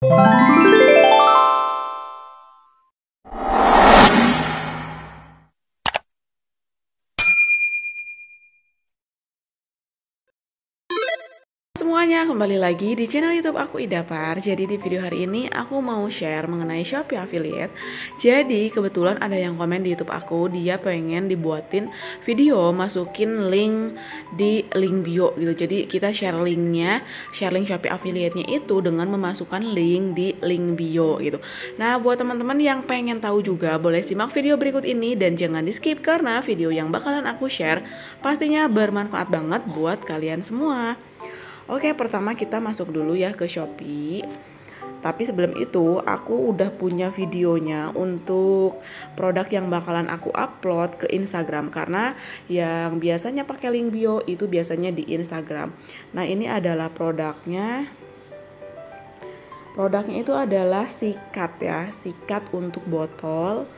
Semuanya, kembali lagi di channel YouTube aku Idapar. Jadi di video hari ini aku mau share mengenai Shopee Affiliate. Jadi kebetulan ada yang komen di YouTube aku, dia pengen dibuatin video masukin link di link bio gitu. Jadi kita share linknya, share link Shopee Affiliate-nya itu dengan memasukkan link di link bio gitu. Nah, buat teman-teman yang pengen tahu juga, boleh simak video berikut ini dan jangan di skip karena video yang bakalan aku share pastinya bermanfaat banget buat kalian semua. Oke, pertama kita masuk dulu ya ke Shopee. Tapi sebelum itu, aku udah punya videonya untuk produk yang bakalan aku upload ke Instagram. Karena yang biasanya pakai link bio itu biasanya di Instagram. Nah, ini adalah produknya. Produknya itu adalah sikat ya, sikat untuk botol.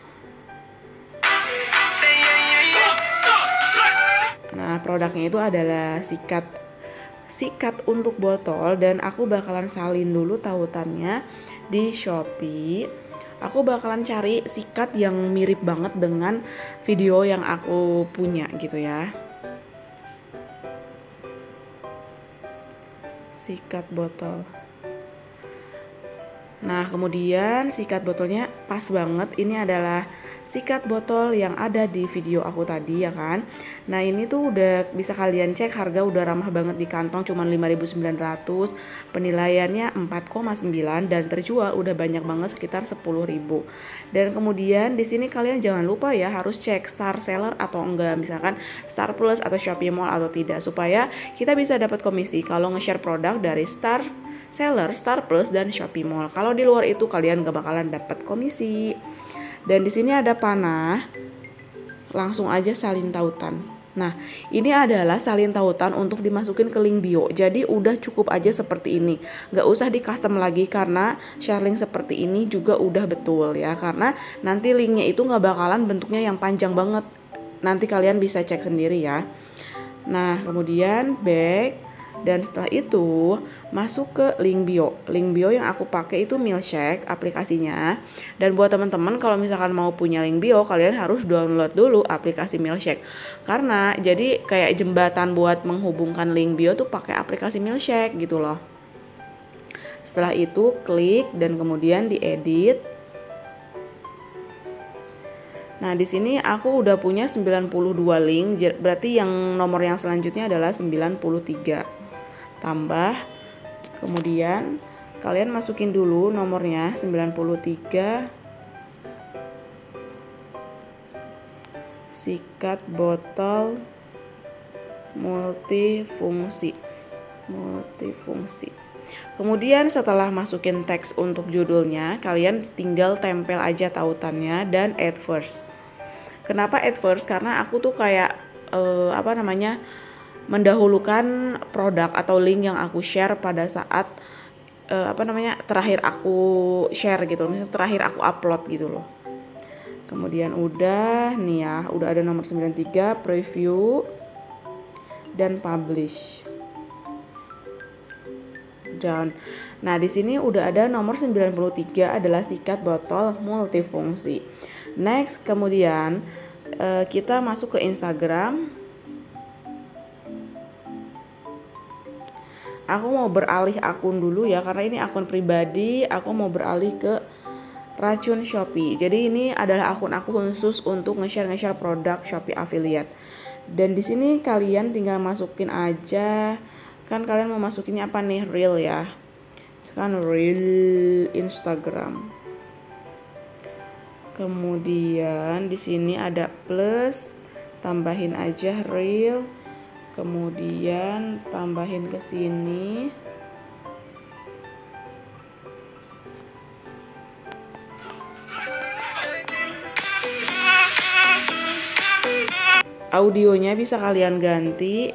Nah, produknya itu adalah sikat untuk botol dan aku bakalan salin dulu tautannya di Shopee. Aku bakalan cari sikat yang mirip banget dengan video yang aku punya gitu ya. Sikat botol. Nah, kemudian sikat botolnya pas banget. Ini adalah sikat botol yang ada di video aku tadi ya kan. Nah, ini tuh udah bisa kalian cek, harga udah ramah banget di kantong, cuman 5.900, penilaiannya 4,9 dan terjual udah banyak banget sekitar 10.000. Dan kemudian di sini kalian jangan lupa ya harus cek Star Seller atau enggak, misalkan Star Plus atau Shopee Mall atau tidak, supaya kita bisa dapat komisi kalau nge-share produk dari Star Seller, Star Plus, dan Shopee Mall. Kalau di luar itu kalian gak bakalan dapat komisi. Dan di sini ada panah. Langsung aja salin tautan. Nah, ini adalah salin tautan untuk dimasukin ke link bio. Jadi udah cukup aja seperti ini. Gak usah di custom lagi karena share link seperti ini juga udah betul ya. Karena nanti linknya itu gak bakalan bentuknya yang panjang banget. Nanti kalian bisa cek sendiri ya. Nah, kemudian back. Dan setelah itu masuk ke link bio. Link bio yang aku pakai itu Milkshake aplikasinya. Dan buat teman-teman kalau misalkan mau punya link bio, kalian harus download dulu aplikasi Milkshake. Karena jadi kayak jembatan buat menghubungkan link bio tuh pakai aplikasi Milkshake gitu loh. Setelah itu klik dan kemudian diedit. Nah, di sini aku udah punya 92 link, berarti yang nomor yang selanjutnya adalah 93. Tambah, kemudian kalian masukin dulu nomornya 93, sikat botol multifungsi. Kemudian setelah masukin teks untuk judulnya, kalian tinggal tempel aja tautannya dan add first. Kenapa add first? Karena aku tuh kayak mendahulukan produk atau link yang aku share pada saat terakhir aku share gitu, misalnya terakhir aku upload gitu loh. Kemudian udah nih ya, udah ada nomor 93, preview dan publish. Dan nah di sini udah ada nomor 93 adalah sikat botol multifungsi. Next, kemudian kita masuk ke Instagram. Aku mau beralih akun dulu ya, karena ini akun pribadi. Aku mau beralih ke Racun Shopee. Jadi ini adalah akun aku khusus untuk nge-share produk Shopee Affiliate. Dan di sini kalian tinggal masukin aja. Kan kalian mau masukinnya apa nih? Reel ya. Sekarang Reel Instagram. Kemudian di sini ada plus, tambahin aja Reel. Kemudian tambahin ke sini. Audionya bisa kalian ganti.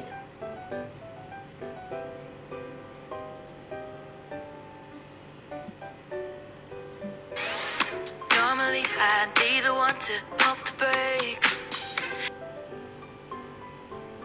Normally I'd be the one to pump the brakes.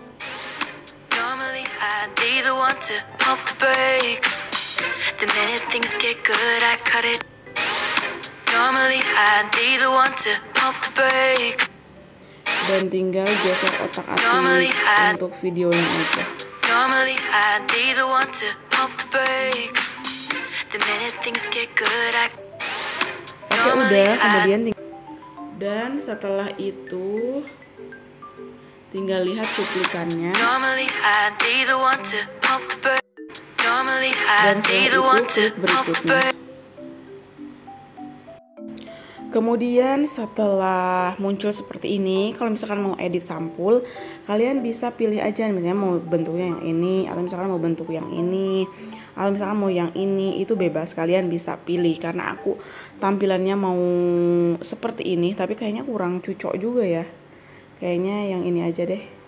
I'd be the one to pump the brakes. The minute things get good, I cut it. Normally I'd be the one to pump the brakes. Dan tinggal geser otak-atik untuk videonya aja. Normally I'd be the one to pump the brakes. The minute things get good, Oke, udah, kemudian dan setelah itu tinggal lihat cuplikannya. Dan setelah itu klik berikutnya. Kemudian setelah muncul seperti ini, kalau misalkan mau edit sampul, kalian bisa pilih aja, misalnya mau bentuknya yang ini, atau misalkan mau bentuk yang ini, atau misalkan mau yang ini, itu bebas, kalian bisa pilih. Karena aku tampilannya mau seperti ini, tapi kayaknya kurang cocok juga ya. Kayaknya yang ini aja deh.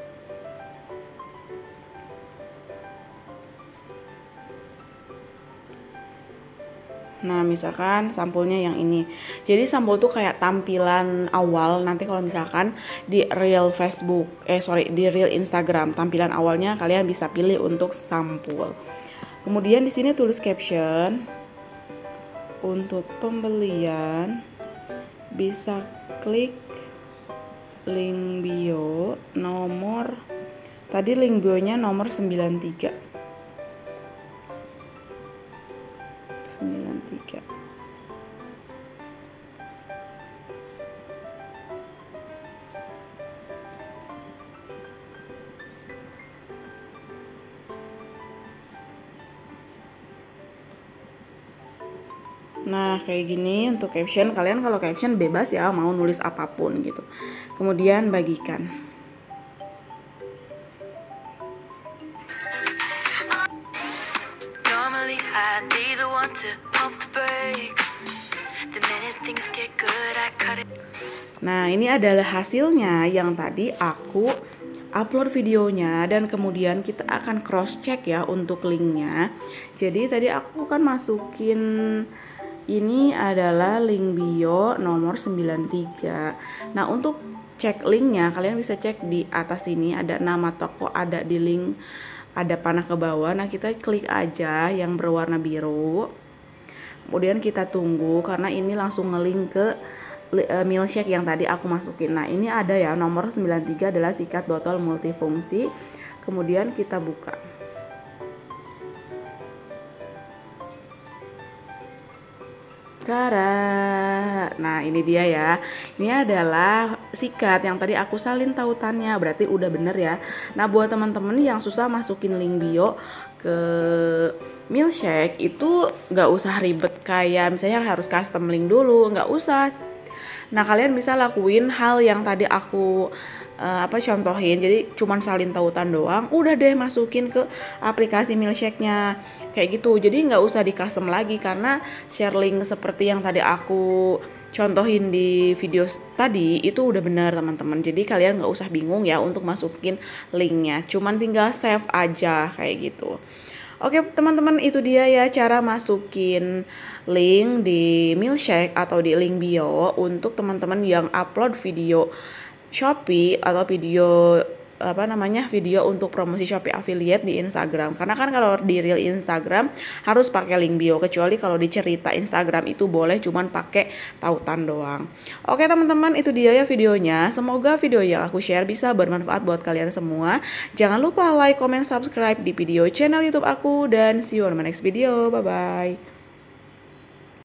Nah, misalkan sampulnya yang ini. Jadi sampul tuh kayak tampilan awal. Nanti kalau misalkan di real Facebook, di real Instagram, tampilan awalnya kalian bisa pilih untuk sampul. Kemudian di sini tulis caption. Untuk pembelian bisa klik link bio nomor. Tadi link bio-nya nomor 93. Nah, kayak gini untuk caption. Kalian kalau caption bebas ya, mau nulis apapun gitu. Kemudian bagikan. Nah, ini adalah hasilnya yang tadi aku upload videonya, dan kemudian kita akan cross check ya untuk linknya. Jadi tadi aku kan masukin, ini adalah link bio nomor 93. Nah, untuk cek linknya kalian bisa cek di atas sini, ada nama toko, ada di link, ada panah ke bawah. Nah, kita klik aja yang berwarna biru. Kemudian kita tunggu karena ini langsung ngelink ke milkshake yang tadi aku masukin. Nah, ini ada ya, nomor 93 adalah sikat botol multifungsi. Kemudian kita buka. Nah, ini dia ya. Ini adalah sikat yang tadi aku salin tautannya. Berarti udah bener ya. Nah, buat teman-teman yang susah masukin link bio ke milkshake, itu nggak usah ribet kayak misalnya harus custom link dulu, nggak usah. Nah, kalian bisa lakuin hal yang tadi aku contohin. Jadi cuman salin tautan doang, udah deh masukin ke aplikasi milkshake-nya kayak gitu. Jadi nggak usah di custom lagi, karena share link seperti yang tadi aku contohin di video tadi itu udah benar teman-teman. Jadi kalian nggak usah bingung ya untuk masukin linknya, cuman tinggal save aja kayak gitu. Oke teman-teman, itu dia ya cara masukin link di milkshake atau di link bio untuk teman-teman yang upload video Shopee atau video video untuk promosi Shopee affiliate di Instagram. Karena kan kalau di real Instagram harus pakai link bio, kecuali kalau di cerita Instagram itu boleh cuman pakai tautan doang. Oke teman-teman, itu dia ya videonya. Semoga video yang aku share bisa bermanfaat buat kalian semua. Jangan lupa like, comment, subscribe di video channel YouTube aku, dan see you on my next video. Bye bye.